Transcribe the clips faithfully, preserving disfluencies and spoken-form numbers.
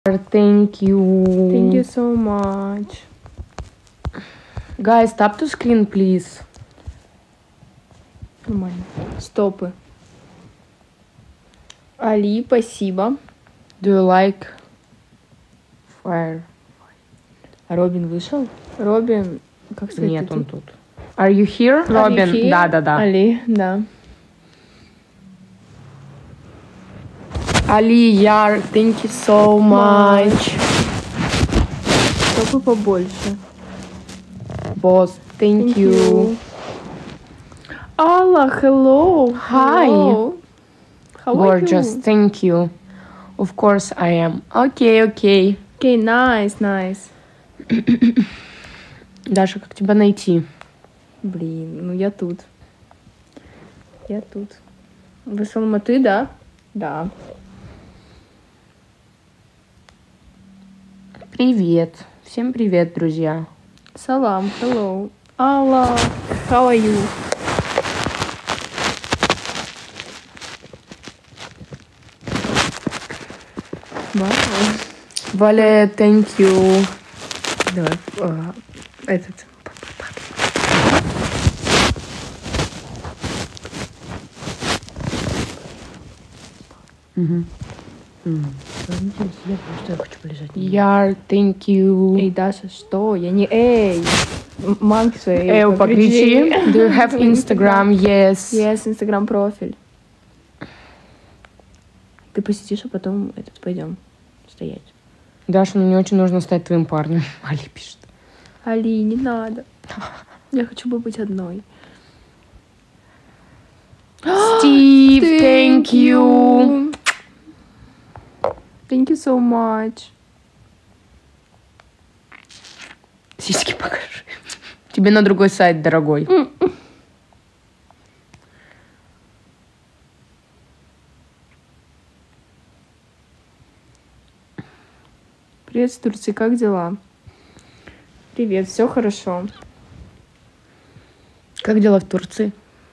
Thank you. Thank you so much. Guys, tap to screen, please. Нормально. Стопы. Али, спасибо. Do you like fire? А Робин вышел? Робин, как сказать? Нет, ты он тут? тут. Are you here, Робин? here? Да, да, да. Али, да. Ali Yar, thank you so much. Стопы побольше. Boss, thank, Thank you. you. Алла, hello. Hi. Hello. How Gorgeous, are you? thank you. Of course I am. Okay, okay. Okay, nice, nice. Даша, как тебя найти? Блин, ну я тут. Я тут. Вы с Алматы, да? Да. Привет. Всем привет, друзья. Салам, hello. Алла, how are you? Вау. Валя, thank you. Давай, а, этот. Угу. Я просто хочу полежать. Яр, thank you. Эй, Даша, что? Я не эй. М- Мамке своей Эу, покричи. Do you have Instagram? Yes. Yes, Instagram профиль. Ты посетишь, а потом этот пойдем стоять. Даша, ну мне очень нужно стать твоим парнем. Али пишет. Али, не надо. Я хочу побыть одной. Стив, thank you. Thank you so much. Сиськи покажи. Тебе на другой сайт, дорогой. Привет, с Турции, как дела? Привет, все хорошо. Как дела в Турции?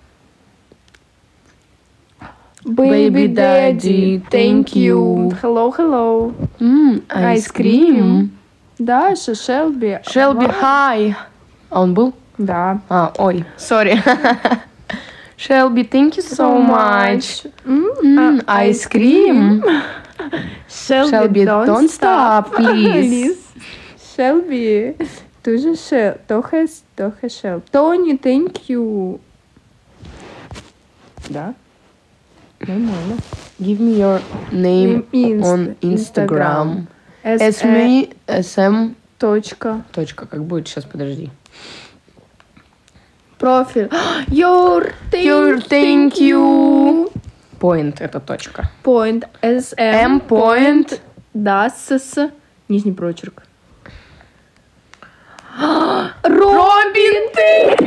Baby daddy, thank you. Hello, hello. М, Ice cream. Даша, Шелби. Шелби, hi. А он был? Да. А, ой, sorry. Шелби, thank you so much. М, а, Ice cream. Шелби, don't stop, please. Шелби, тоже Шел, Тоха, Тоха Шел. Тони, thank you. Да? Нормально. Give me your name Name on Instagram. Instagram. Sm, sm, Точка. точка, как будет сейчас, подожди. Профиль. Your, thank, Your thank you. Point, это точка. Point. S M M point. Да, с с. Нижний прочерк. Робин, ты!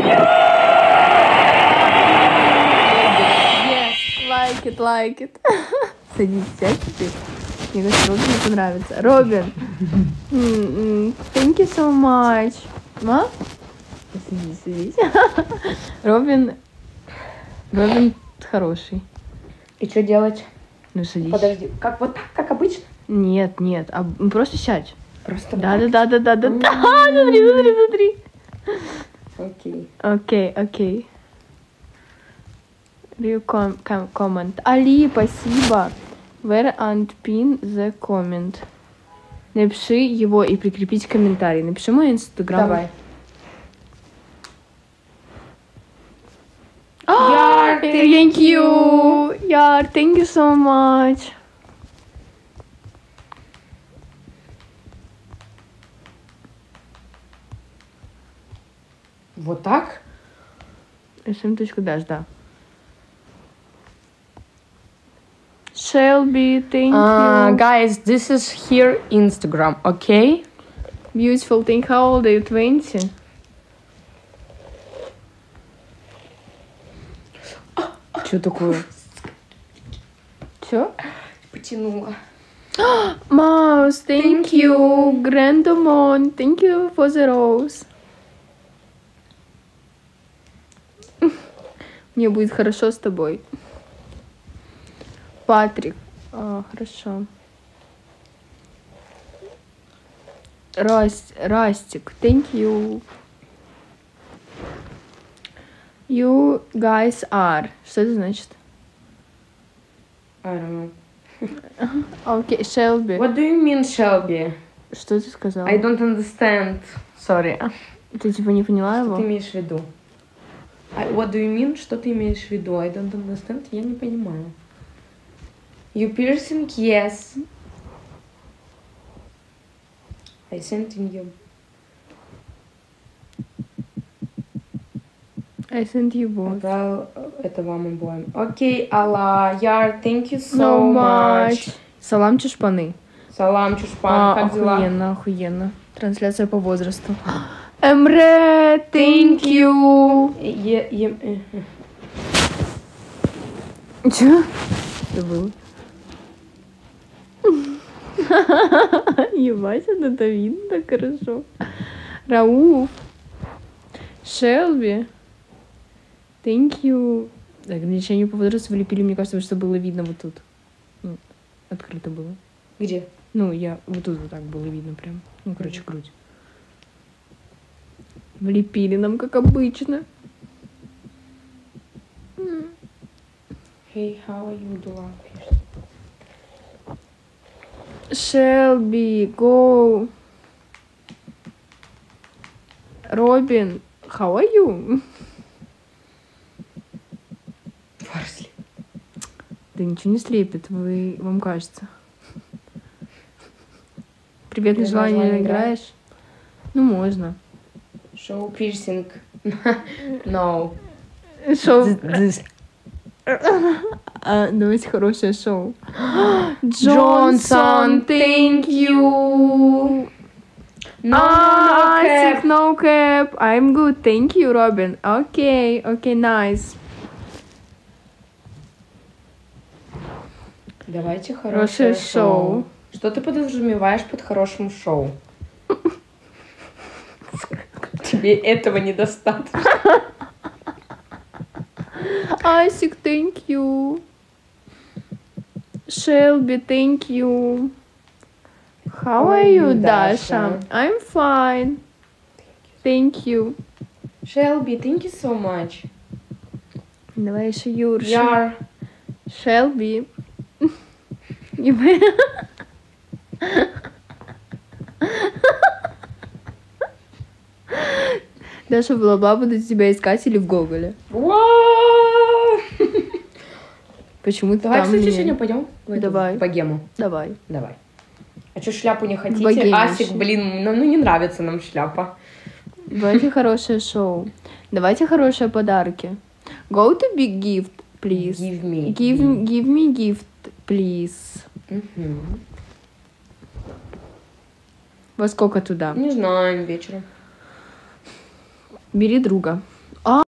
Yes, like it, like it. Садись, сядь теперь. Мне кажется, Робину понравится. Робин. М-м, Thank you so much. Ма? Садись, садись. Робин. Робин хороший. И что делать? Ну, садись. Подожди, как вот так, как обычно? Нет, нет, а м, просто сядь. Просто Да, да, да, да, да, да, да. Смотри, смотри, смотри. Окей. Окей, окей. Real com- com- comment. Али, спасибо. Where and pin the comment. Напиши его и прикрепить комментарий. Напиши мой инстаграм. Давай. Яр, thank you. Яр, thank you so much. Вот так? sm.dash, да. Shelby, thank Uh, you. guys, this is here Instagram, okay? Beautiful, thank you. How old are you? twenty? Что такое? Чё? Потянула. Mouse, thank you. Grandamon, thank you for the rose. Мне будет хорошо с тобой. Патрик. А, хорошо. Раст, Растик, thank you. You guys are. Что это значит? I don't know. Окей, Шелби. What do you mean, Shelby? Что ты сказала? I don't understand. Sorry. Ты типа не поняла Что его? ты имеешь в виду? I- What do you mean? Что ты имеешь в виду? I don't understand. Я не понимаю. You piercing? Yes. I sent in you. I sent you both. Отправил это вам обоим. Окей, Алла, Яр, thank you so So much. much. Салам чушпаны. Салам, Чушпан, А, как дела? охуенно, охуенно. Трансляция по возрасту. Эмре, thank you. Е- е- э, э. Чё? Что было? Ебать, это видно так хорошо. Рауф. Шелби. Thank you. Ограничение по возрасту влепили, мне кажется, что было видно вот тут. Ну, открыто было. Где? Ну, я вот тут вот так было видно прям. Ну, короче, грудь. Влепили нам, как обычно. Hey, how are you doing? Shelby, go. Робин, how are you? Парсли. Да ничего не слепит, вы, вам кажется. Приветное Приветное желание желание играешь? Ну, можно. Шоу пирсинг. No. Шоу. А, давайте хорошее шоу. Джонсон, thank you. No, I no think cap. no cap. I'm good, thank you, Robin. Okay, okay, nice. Давайте Хорошее хорошее шоу. шоу. Что ты подразумеваешь под хорошим шоу? Тебе этого недостаточно. Асик, thank you. Shelby, thank you. How are you, Dasha? I'm fine. Thank you. Shelby, thank you so much. Давай еще Юрша. Яр. Shelby. Даша, бла-бла, буду тебя искать или в Гоголе? Вау! Почему ты Давай, там кстати, меня- сегодня пойдем в эту Давай. богему. Давай. Давай. А что, шляпу не хотите? богемище. Асик, блин, ну, ну не нравится нам шляпа. Давайте хорошее шоу. Давайте хорошие подарки. Go to big gift, please. Give me. Give, give me gift, please. Мгм. Во сколько туда? Не знаю, вечером. Бери друга.